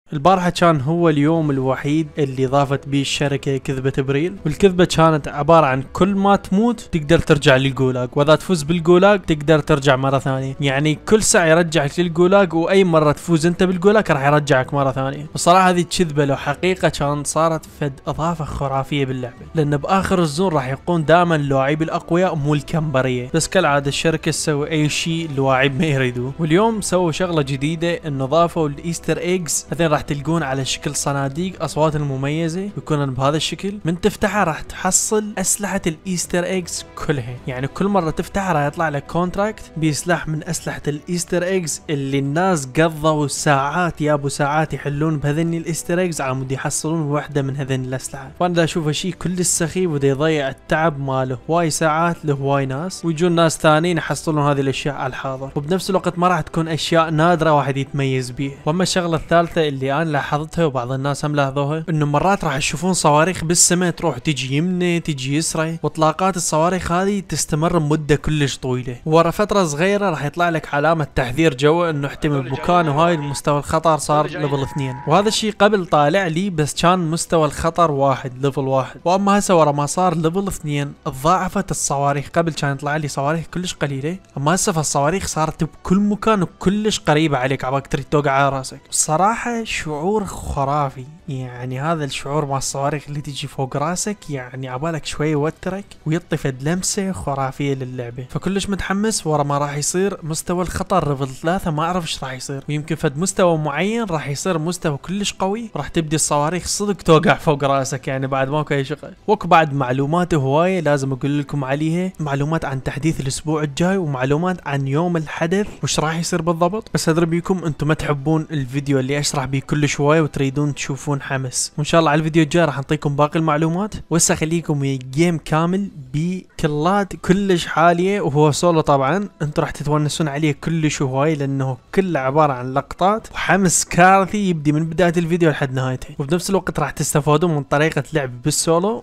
البارحة كان هو اليوم الوحيد اللي ضافت بيه الشركة كذبة ابريل، والكذبة كانت عبارة عن كل ما تموت تقدر ترجع للجولاج، واذا تفوز بالجولاج تقدر ترجع مرة ثانية. يعني كل ساعة يرجعك للجولاج، واي مرة تفوز انت بالجولاج راح يرجعك مرة ثانية. بصراحة هذه كذبة لو حقيقة كانت صارت فد اضافة خرافية باللعبة، لان باخر الزون راح يكون دائما اللاعب الاقوياء مو الكمبرية. بس كالعادة الشركة تسوي اي شيء اللاعب ما يريدوه، واليوم سووا شغلة جديدة انه ضافوا الايستر ايجز. هذين راح تلقون على شكل صناديق اصوات المميزه، يكونن بهذا الشكل. من تفتحها راح تحصل اسلحه الايستر ايجز كلها. يعني كل مره تفتحها راح يطلع لك كونتراكت بسلاح من اسلحه الايستر ايجز اللي الناس قضوا ساعات يابوا ساعات يحلون بهذين الايستر ايجز على مود يحصلون واحده من هذين الاسلحه. وانا دا اشوفه شيء كل السخيف ودا يضيع التعب ماله هواي ساعات لهواي ناس، ويجون ناس ثانيين يحصلون هذه الاشياء على الحاضر، وبنفس الوقت ما راح تكون اشياء نادره واحد يتميز بيها. واما الشغله الثالثه اللي انا لاحظتها وبعض الناس هم لاحظوها، انه مرات راح تشوفون صواريخ بالسماء تروح تجي يمنه تجي يسرى، واطلاقات الصواريخ هذه تستمر مده كلش طويله. ورا فتره صغيره راح يطلع لك علامه تحذير جوا انه احتمي بمكان وهاي مستوى الخطر صار ليفل 2. وهذا الشيء قبل طالع لي بس كان مستوى الخطر 1 ليفل 1. واما هسه ورا ما صار ليفل 2 تضاعفت الصواريخ. قبل كان يطلع لي صواريخ كلش قليله، اما هسه فالصواريخ صارت بكل مكان وكلش قريبه عليك عباك تريد توقع على راسك. بصراحه شعور خرافي. يعني هذا الشعور مع الصواريخ اللي تجي فوق راسك، يعني عبالك شوي يوترك ويعطي فد لمسه خرافيه للعبه. فكلش متحمس ورا ما راح يصير مستوى الخطر ليفل 3. ما اعرف ايش راح يصير، ويمكن فد مستوى معين راح يصير مستوى كلش قوي، راح تبدي الصواريخ صدق توقع فوق راسك. يعني بعد ماكو اي شغل. وك بعد معلومات هوايه لازم اقول لكم عليها، معلومات عن تحديث الاسبوع الجاي، ومعلومات عن يوم الحدث وش راح يصير بالضبط. بس ادري بيكم انتم ما تحبون الفيديو اللي اشرح بيه كل شوي وتريدون تشوفون حمس، وان شاء الله على الفيديو الجاي راح نعطيكم باقي المعلومات. وهسه اخليكم جيم كامل بكلات كلش عاليه، وهو سولو طبعا. انتم راح تتونسون عليه كلش هواي، لانه كله عباره عن لقطات وحمس كارثي يبدي من بدايه الفيديو لحد نهايته، وبنفس الوقت راح تستفادون من طريقه لعب بالسولو.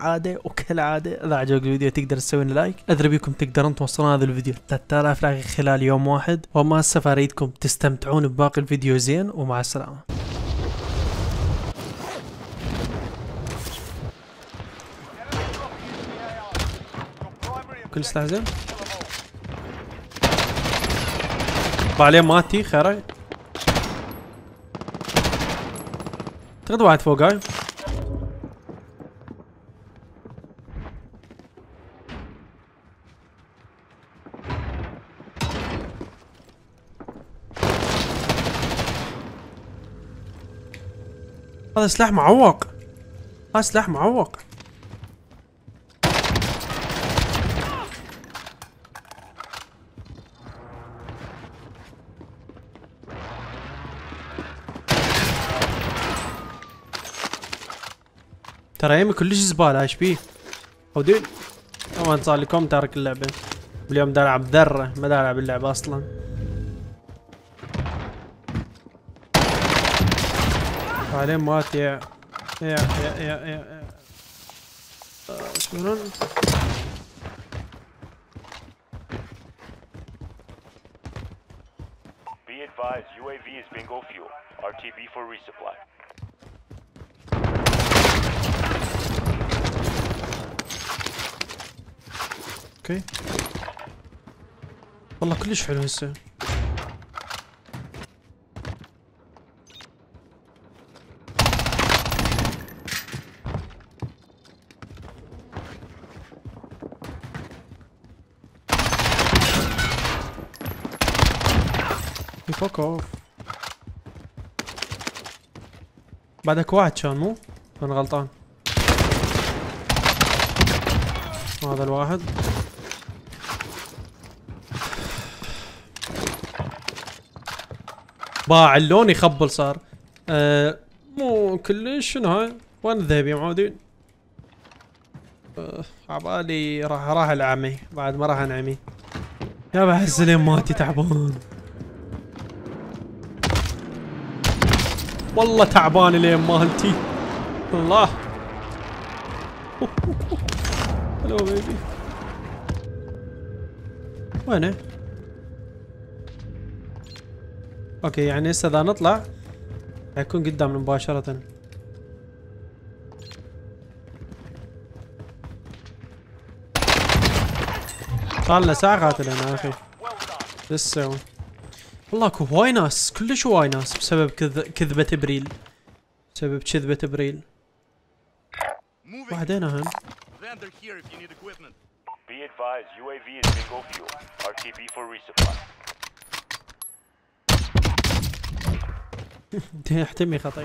وكالعاده اذا عجبك الفيديو تقدر تسوي لنا لايك. ادري بيكم تقدرون توصلون هذا الفيديو 3000 لايك خلال يوم واحد. وما هسه فاريدكم تستمتعون بباقي الفيديو زين، ومع السلامه. كل سلاح زين. بعدين ماتي خير. اعتقد واحد فوق هاي. هذا سلاح معوق. هذا سلاح معوق. ترى يمي كلش زباله. ايش بيه؟ ودين طبعا صار لكم تارك اللعبه. اليوم دا العب ذره، ما دا العب اللعبه اصلا. بعدين مات يا شلون؟ Be advised, UAV is bingo fuel. RTB for resupply. اوكي والله كلش حلو هسه. فوك اوف. بعدك واحد كان مو؟ انا غلطان. هذا الواحد. باع اللون يخبل صار. مو كلش. شنو هاي؟ وين الذهب يا معودين؟ عبالي راح العمي بعد ما راح انعمي. يا بحس لين ماتي تعبان. والله تعبان لين مالتي. الله. هلو بيبي. وينه؟ اوكي يعني هسه اذا نطلع حيكون قدامنا مباشرة. صار لنا ساعة قاتل انا اخي. لسه والله اكو هواي ناس، كلش هواي ناس بسبب كذبة ابريل. بسبب كذبة ابريل. واحد هنا هم. Be advised, UAV is bingo fuel. RTB for resupply. احتمي خطية.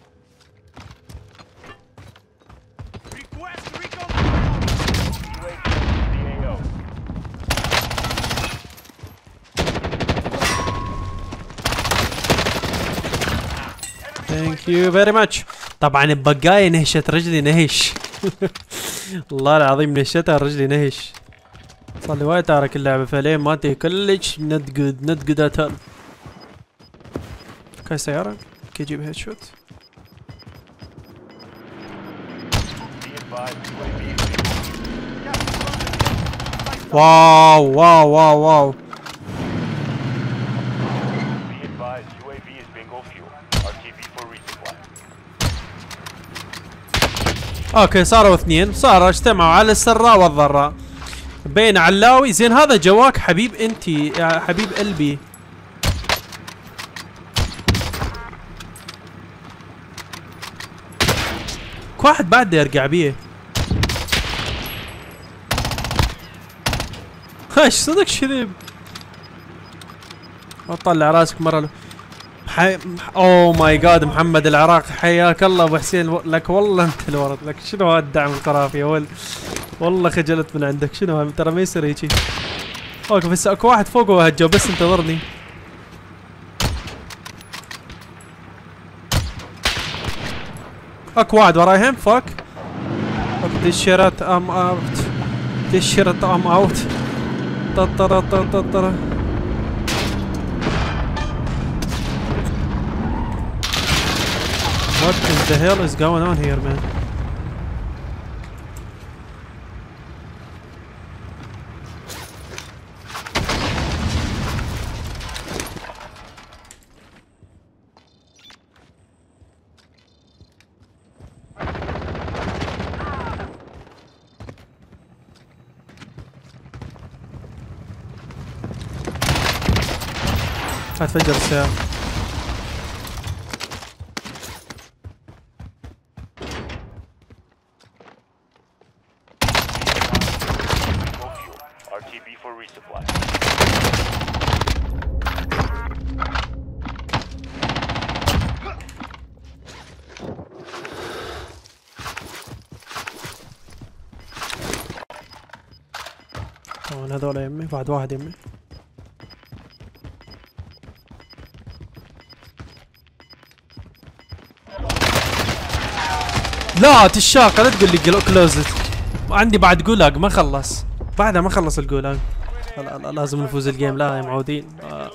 Request recon. UAV to the AO. ثانك يو فيري ماتش. طبعا بقاية نهشت رجلي نهش. والله العظيم نهشتها رجلي نهش. صار لي وايد تارك اللعبة فلين مالتي كلش نت جود اتل. كاي سيارة كي اجيب هيد شوت. Be advised, UAV is bingo. واو واو واو واو. Be advised, UAV is bingo fuel. RTB for resupply. اوكي صاروا اثنين، صاروا اجتمعوا على السراء والضراء. بين علاوي زين هذا جواك حبيب انتي يا حبيب قلبي. واحد بعد يرجع بيه. ايش صدق شذب. طلع راسك مره اوه ماي جاد محمد العراق حياك الله ابو حسين لك والله انت الورد لك. شنو هذا الدعم الخرافي يا ولد. والله خجلت من عندك. شنو ترى ما يصير هيجي. اوكي بس اكو واحد فوق وهجه بس انتظرني. اكو واحد ورايهم فوق. تشيرت ام اوت. تشيرت ام اوت. ططرة ططرة. What the hell is going on here, man? هتفجر السيارة. RTB for resupply. طبعا هذول يمي بعد واحد يمي. لا تشاقة لا تقول لي كلوزت. عندي بعد جولاج ما خلص. بعدها ما خلص الجولاج. لازم نفوز الجيم. لا يا معودين.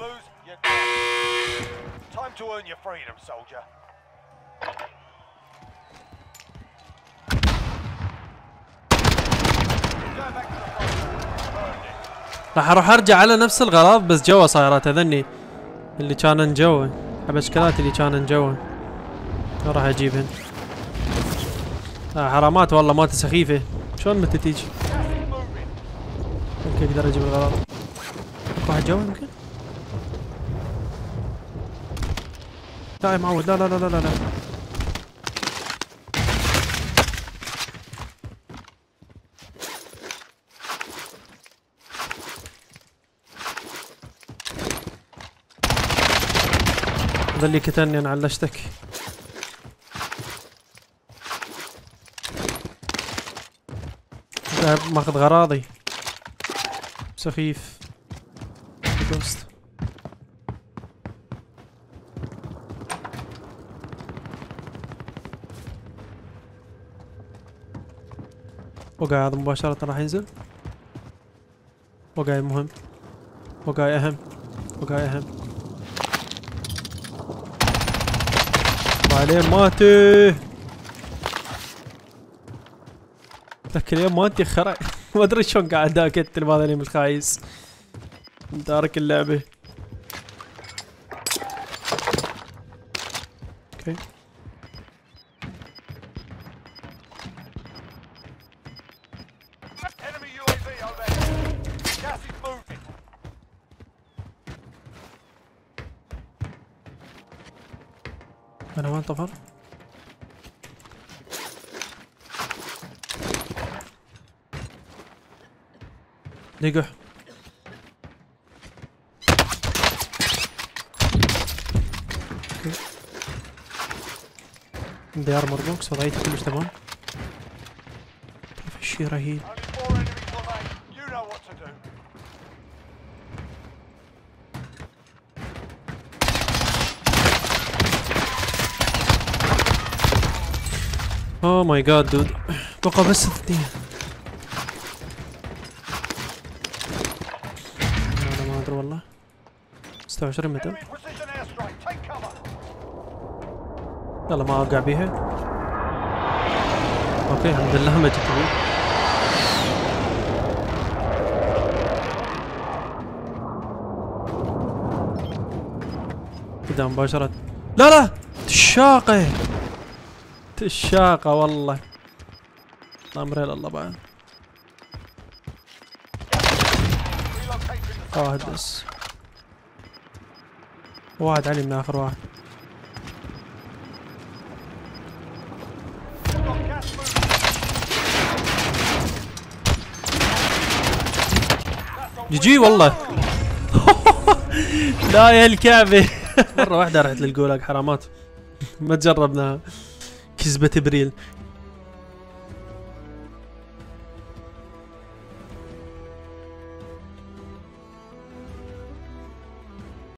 Time to earn your freedom, soldier. راح اروح ارجع على نفس الغراض بس جوا صايرات هذني اللي كانن جوا. حبشكلات اللي كانن جوا راح اجيبهن. حرامات والله مالته سخيفة. شلون متى تيجي؟ اوكي اقدر اجيب الغراض. اكو واحد جوا يمكن؟ لا يا معود لا لا لا لا لا. ظلي كتني انا علشتك. ماخذ غراضي سخيف. دوست وقاعد مباشرة راح ينزل. وقاعد مهم. وقاعد اهم. وقاعد اهم. وعليه ماتي. ذاك اليوم ماتي خرا. ما ادري شلون قاعد اقتل بهذا اليوم الخايس. تارك اللعبة. اوكي. Enemy UAV overhead. Gas is moving. انا وين طفر؟ دقح. عندي ارمر بوكس وضعيتي كلش تمام. كيف الشي رهيب. Only 4 enemies remain. You know what to do. اوه ماي جاد دود، بقى بس 2. انا ما ادري والله. 26 متر. Enemy precision airstrike. Take cover. يلا ما اوقع بيها. اوكي الحمد لله ما جت بي. كذا مباشرة. لا لا تشاقه تشاقه والله. امر الى الله بعد. Relocating the واحد بس. واحد علي من اخر واحد. got gas moving. جي والله. لا يا الكعبة. مرة واحدة رحت للجولاج حرامات. ما تجربناها. كذبة ابريل.